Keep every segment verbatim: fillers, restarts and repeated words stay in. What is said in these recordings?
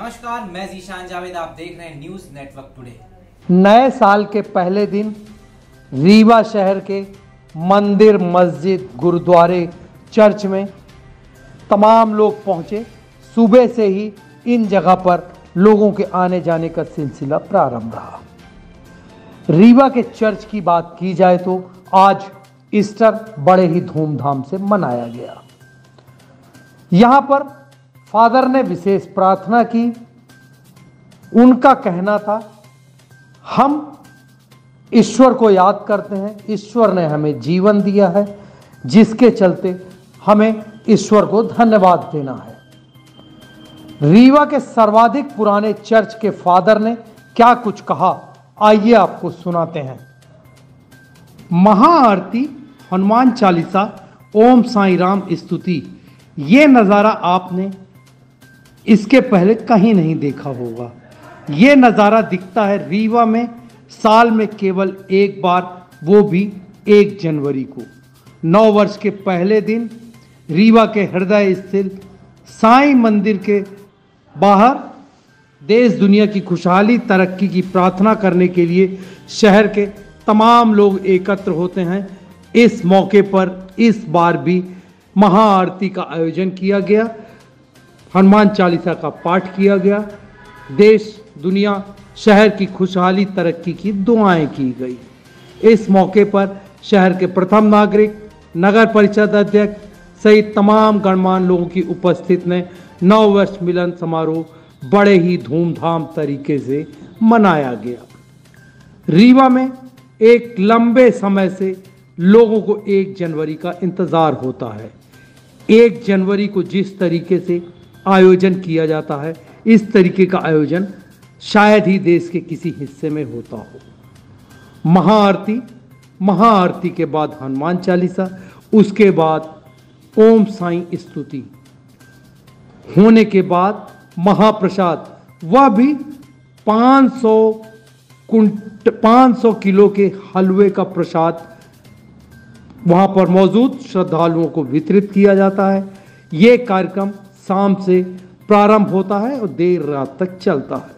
नमस्कार, मैं जीशान जावेद। आप देख रहे हैं न्यूज नेटवर्क टुडे। नए साल के पहले दिन रीवा शहर के मंदिर, मस्जिद, गुरुद्वारे, चर्च में तमाम लोग पहुंचे। सुबह से ही इन जगह पर लोगों के आने जाने का सिलसिला प्रारंभ रहा। रीवा के चर्च की बात की जाए तो आज ईस्टर बड़े ही धूमधाम से मनाया गया। यहां पर फादर ने विशेष प्रार्थना की। उनका कहना था, हम ईश्वर को याद करते हैं, ईश्वर ने हमें जीवन दिया है, जिसके चलते हमें ईश्वर को धन्यवाद देना है। रीवा के सर्वाधिक पुराने चर्च के फादर ने क्या कुछ कहा, आइए आपको सुनाते हैं। महाआरती, हनुमान चालीसा, ओम साईं राम स्तुति, ये नज़ारा आपने इसके पहले कहीं नहीं देखा होगा। ये नज़ारा दिखता है रीवा में साल में केवल एक बार, वो भी एक जनवरी को। नौ वर्ष के पहले दिन रीवा के हृदय स्थित साईं मंदिर के बाहर देश दुनिया की खुशहाली तरक्की की प्रार्थना करने के लिए शहर के तमाम लोग एकत्र होते हैं। इस मौके पर इस बार भी महाआरती का आयोजन किया गया, हनुमान चालीसा का पाठ किया गया, देश दुनिया शहर की खुशहाली तरक्की की दुआएं की गई। इस मौके पर शहर के प्रथम नागरिक, नगर परिषद अध्यक्ष सहित तमाम गणमान्य लोगों की उपस्थिति में नौ वर्ष मिलन समारोह बड़े ही धूमधाम तरीके से मनाया गया। रीवा में एक लंबे समय से लोगों को एक जनवरी का इंतजार होता है। एक जनवरी को जिस तरीके से आयोजन किया जाता है, इस तरीके का आयोजन शायद ही देश के किसी हिस्से में होता हो। महाआरती, महाआरती के बाद हनुमान चालीसा, उसके बाद ओम साईं स्तुति होने के बाद महाप्रसाद, वह भी पाँच सौ कुंट पाँच सौ किलो के हलवे का प्रसाद वहां पर मौजूद श्रद्धालुओं को वितरित किया जाता है। ये कार्यक्रम शाम से प्रारंभ होता है और देर रात तक चलता है।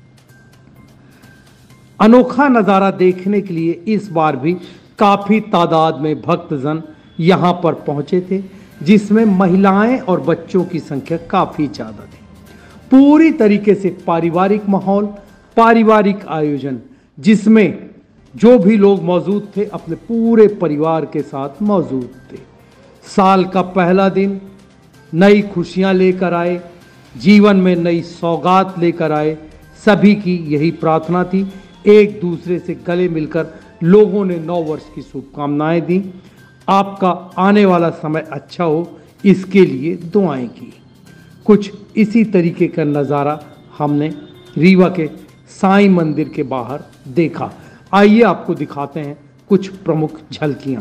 अनोखा नज़ारा देखने के लिए इस बार भी काफ़ी तादाद में भक्तजन यहाँ पर पहुँचे थे, जिसमें महिलाएं और बच्चों की संख्या काफ़ी ज़्यादा थी। पूरी तरीके से पारिवारिक माहौल, पारिवारिक आयोजन, जिसमें जो भी लोग मौजूद थे अपने पूरे परिवार के साथ मौजूद थे। साल का पहला दिन नई खुशियाँ लेकर आए, जीवन में नई सौगात लेकर आए, सभी की यही प्रार्थना थी। एक दूसरे से गले मिलकर लोगों ने नौ वर्ष की शुभकामनाएं दी। आपका आने वाला समय अच्छा हो, इसके लिए दुआएं की। कुछ इसी तरीके का नज़ारा हमने रीवा के साईं मंदिर के बाहर देखा। आइए आपको दिखाते हैं कुछ प्रमुख झलकियां।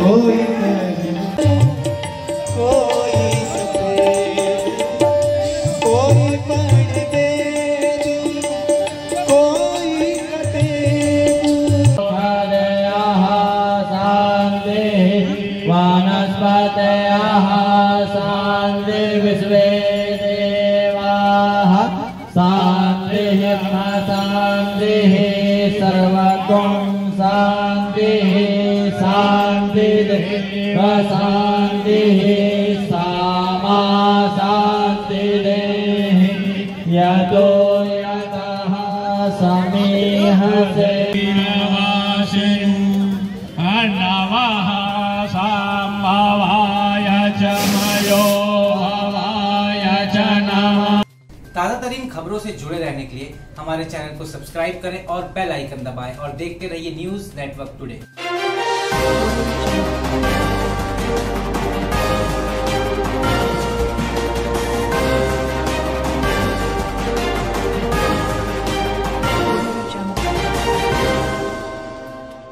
कोई कोई सफेद कोई पंडित कोई कटे शांति वनस्पतयः शांति विश्वे देवाः शांतिः शांतिः सर्वगुण शांतिः शांतिः शांतिः सामा शांतिः यतो यतः समीह से नमः संभवाय च मयो भवाय च नमः। ताज़ा तरीन खबरों से जुड़े रहने के लिए हमारे चैनल को सब्सक्राइब करें और बेल आइकन दबाएं और देखते रहिए न्यूज़ नेटवर्क टुडे।